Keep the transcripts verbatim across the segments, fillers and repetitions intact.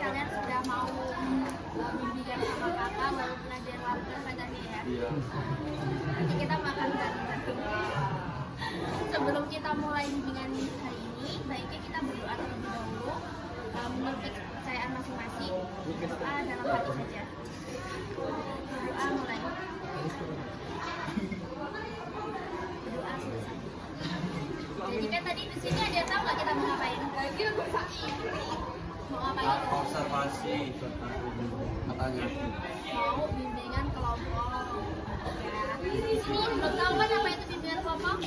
kalian sudah mau bimbingan sama kakak baru belajar lakukan katanya ya. Iya. Nanti kita makan bareng-bareng. Sebelum kita mulai bimbingan hari ini, baiknya kita berdoa terlebih dahulu. Uh, menurut kepercayaan masing-masing, berdoa dalam hati saja. Berdoa mulai. Berdoa selesai. Jadi kan tadi di sini ada yang tahu nggak kita mau ngapain? Mau ngapain? Observasi katanya. Mau bimbingan kelompok. Ya. Di sini belum tahu kan apa itu bimbingan kelompok?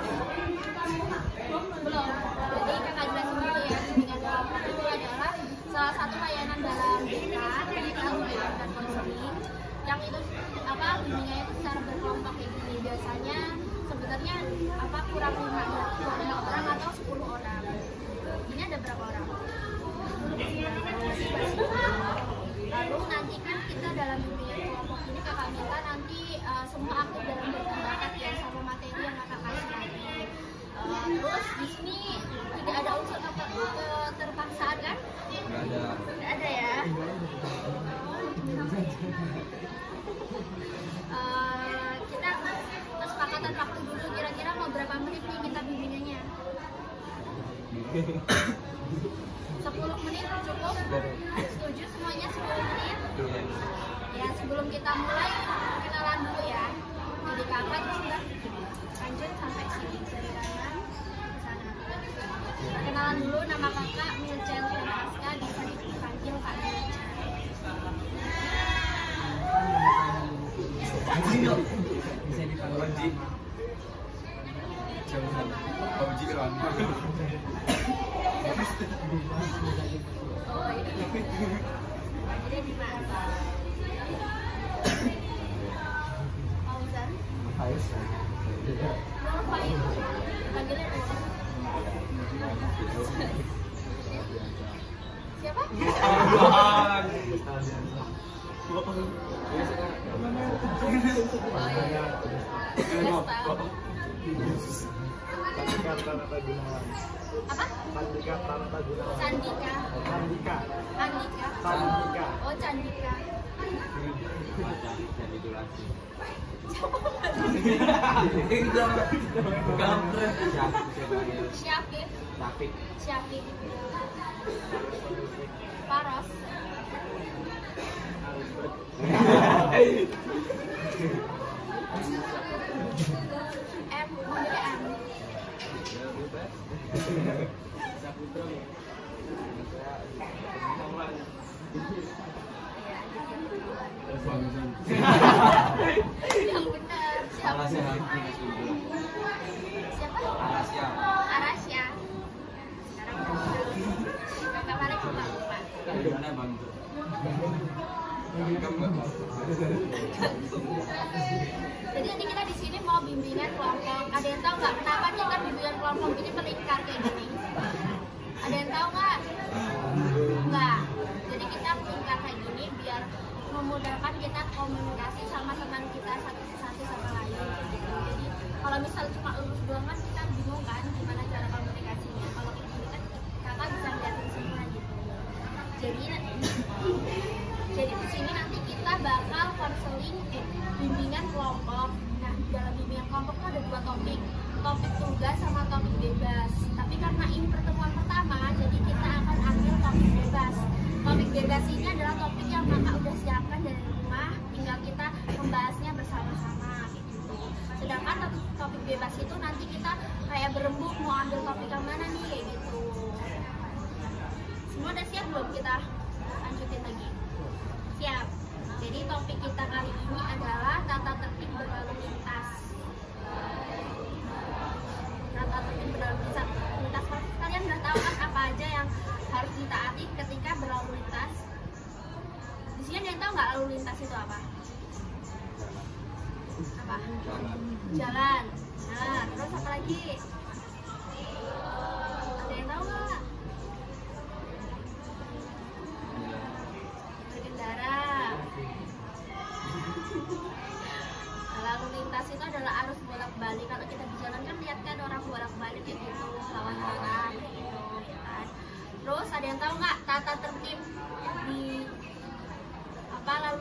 Belum. Jadi kakak jelasin dulu ya, bimbingan kelompok itu adalah salah satu layanan dalam D K, D K Bimbingan dan Konseling, yang itu apa bimbingannya itu secara berkelompok kayak gini. Biasanya sebenarnya apa kurang lima orang atau sepuluh orang. Ini ada berapa orang? Lalu nanti kan kita dalam bimbingan kelompok ini kakak minta nanti uh, semua aktif dalam berbakat ya sama materi yang kakak kasih nanti. Uh, terus di sini tidak ada unsur keterpaksaan kan? Nggak ada. Tidak ada ya. Uh, kita kesepakatan waktu dulu kira-kira mau berapa menit nih kita bimbingannya? sepuluh menit cukup? Setuju semuanya sepuluh menit? Ya sebelum kita mulai kenalan dulu ya. Jadi kakak terus udah lanjut sampai sini dari kanan ke sana. Kenalan dulu, nama kakak Milcel Aska, bisa dipanggil Kak Milcel. Bisa dipanggil Jangan Oji kan. Oh iya. Jadi di mana? Fauzan. Fauzan. Nur Faiz. Panggilnya Nur. Siapa? Oh iya. Sandika Pranata Gunawan. Apa? Sandika Pranata Gunawan. Sandika. Sandika. Andika. Sandika. Oh Candika. Dan itu lagi. Syafif. Tapi Syafif. Faros. M. Panggilnya M. Yang benar siapa? Siapa? Arasya. Arasya. Sekarang kakak Farid lupa lupa. Gimana bang? Jadi nanti kita di sini mau bimbingan kelompok. Ada yang tahu nggak kenapa kita bimbingan kelompok ini melingkar kayak gini? Ada yang tahu nggak? Nggak. Jadi kita melingkar kayak gini biar memudahkan kita komunikasi sama teman kita satu satu sama lain. Gitu. Jadi kalau misal cuma lurus doang kan kita bingung kan gimana cara komunikasinya. Kalau kayak gini kan kakak bisa ngeliatin semua gitu. Jadi jadi di sini nanti kita bakal konseling eh, bimbingan kelompok. Nah, di dalam bimbingan kelompok itu ada dua topik, topik tugas sama topik bebas. Tapi karena ini pertemuan pertama, jadi kita akan ambil topik bebas. Topik bebas ini adalah topik yang kakak udah siapkan dari rumah, tinggal kita membahasnya bersama-sama gitu. Sedangkan topik, topik bebas itu nanti kita kayak berembuk mau ambil topik yang mana nih kayak gitu. Semua udah siap belum? Kita lanjutin lagi. Siap. Jadi topik kita kali ini adalah tata tertib berlalu lintas. Tata tertib berlalu lintas. Lintas kalian udah tahu kan apa aja yang harus ditaati ketika berlalu lintas? Di sini ada yang tahu nggak lalu lintas itu apa? Apa? Jalan. Nah, terus apa lagi? Ada yang tahu nggak? Berkendara. Lalu lintas itu adalah arus bolak-balik. Kalau kita di jalan kan lihat kan orang bolak-balik kayak gitu, lawan arah kayak gitu, ya kan. Terus ada yang tahu nggak tata tertib?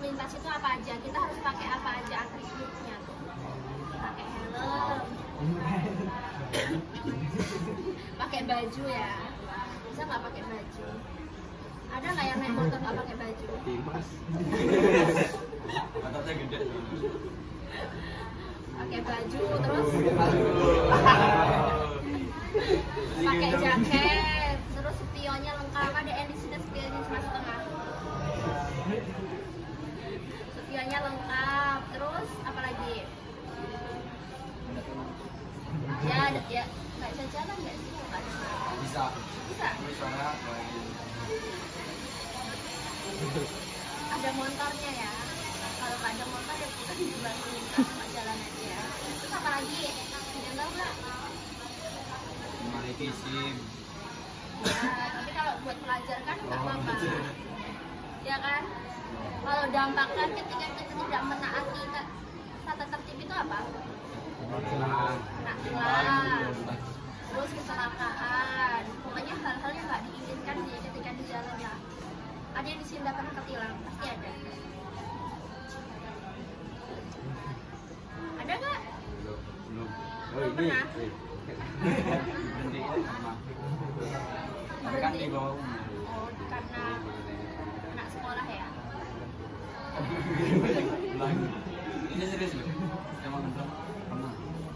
lintas itu apa aja, kita harus pakai apa aja atributnya tuh. Pakai helm, pakai baju ya. Bisa nggak pakai baju? Ada nggak yang naik motor nggak pakai baju? Dimas. Ototnya gede. Pakai baju, terus pakai jaket, terus spionnya lengkap. Ada yang di sini spionnya cuma setengah. Spionnya lengkap, terus apa lagi? Ya, ada ya. Nggak bisa jalan nggak sih? Nggak bisa. Bisa. Bisa. Bisa ya. Baik. Ada motornya ya. Kalau nggak ada motor ya kita dibantu sama jalan aja. Terus apa lagi? Yang tahu nggak? Memiliki SIM. Ya, tapi kalau buat pelajar kan nggak apa-apa. Ya kan? Kalau dampaknya ketika kita tidak menaati ta- tata tertib itu apa? Kena tilang, terus kecelakaan. Pokoknya hal-hal yang nggak diinginkan di ketika di jalan lah. Ada yang di sini nggak pernah ketilang, pasti ada. Ada nggak? Belum. Belum. Belum pernah. Berhenti sama. Tapi kan di bawah umur. Oh, karena anak sekolah ya. Lagi. Ini serius loh. Emang bener pernah.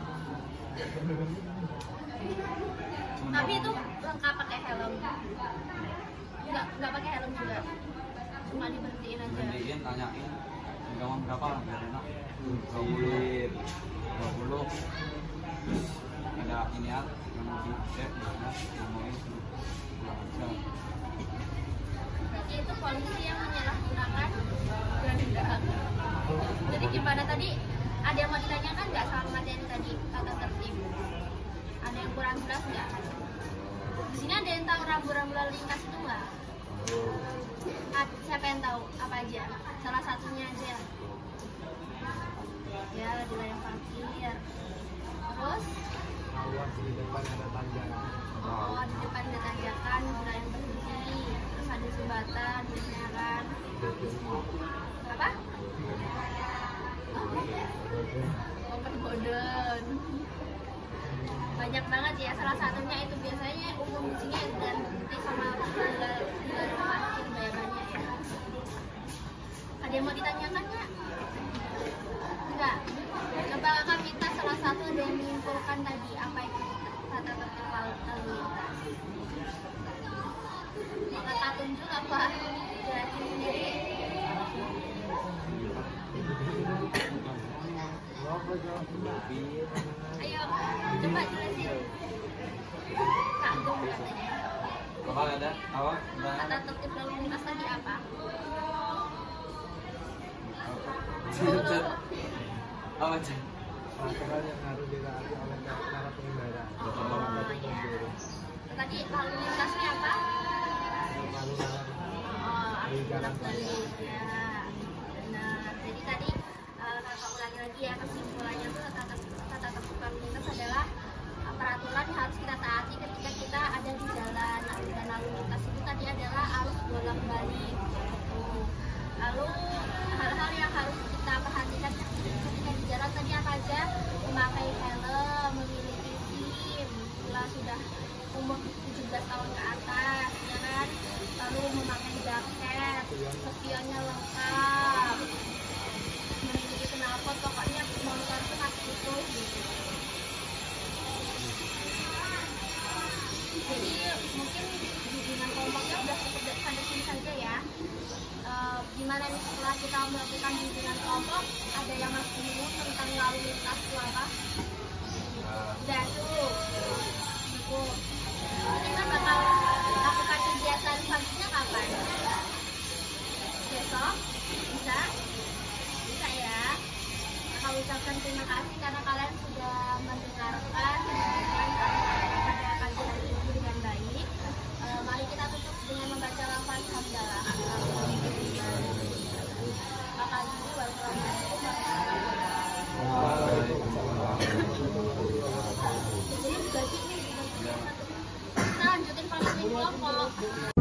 Cuma Tapi itu lengkap pakai helm. Nggak nggak pakai helm juga. Cuma diberhentiin aja. berhentiin, tanyain gampang berapa biar enak. dua puluh. dua puluh. Terus ada ini ya yang mau dicek, yang mau ini pulang aja. Berarti itu polisi yang menyalahgunakan kehendak. Jadi gimana tadi? Ada yang mau ditanyakan nggak soal materi tadi tata tertib? Ada yang kurang jelas nggak? Di sini ada yang tahu rambu-rambu lalu lintas itu nggak? Ah, siapa yang tahu apa aja? Salah satunya aja. Ya, di layang parkir. Terus? Awas di depan ada tanjakan. Oh, di depan ada tanjakan, ada yang berhenti. Terus ada jembatan, biasanya kan. Apa? Open bodon. Banyak banget ya, salah satunya itu biasanya umum di sini dan berhenti sama tinggal tinggal parkir bayarannya ya. Ada yang mau ditanyakan nggak? Enggak. Coba kakak minta salah satu dan menyimpulkan tadi apa itu tata tertib lalu lintas. Mau kakak tunjuk apa? Jelasin sendiri. Ayo, coba jelasin. Kagum katanya. Apa ada? Apa? Ada? Tata tertib lalu lintas tadi apa? Cek. Apa cek? Peraturan yang harus ditaati oleh para pengendara. Oh, iya. Tadi lalu lintasnya apa? Lalu lalang. Oh, harus bolak balik ya. Benar. Jadi tadi uh, kakak ulangi lagi ya, kesimpulannya tuh tata tata tertib lalu lintas adalah uh, peraturan yang harus kita taati ketika kita ada di jalan. Dan lalu lintas itu tadi adalah arus bolak balik. Gitu. Lalu hal-hal yang harus kita perhatikan ketika di jalan tadi apa aja? Memakai helm, memiliki SIM, bila sudah umur tujuh belas tahun ke atas, ya kan? Lalu memakai jaket, spionnya lengkap, memiliki knalpot, pokoknya motor itu harus utuh gitu. Jadi mungkin bimbingan kelompoknya udah cukup sampai sini saja ya. E, gimana nih setelah kita melakukan bimbingan kelompok, ada yang masih bingung tentang lalu lintas itu apa? Udah cukup. Cukup. Kita bakal lakukan kegiatan selanjutnya kapan? Besok? Bisa? Bisa ya. Kakak ucapkan terima kasih karena kalian sudah mendengarkan dan pada pagi hari ini dengan baik. E, mari kita tutup dengan membaca lafaz hamdalah. Kakak dulu wassalamualaikum warahmatullahi wabarakatuh. Jadi dibagi nih, dibagi. Kita lanjutin pada kelompok.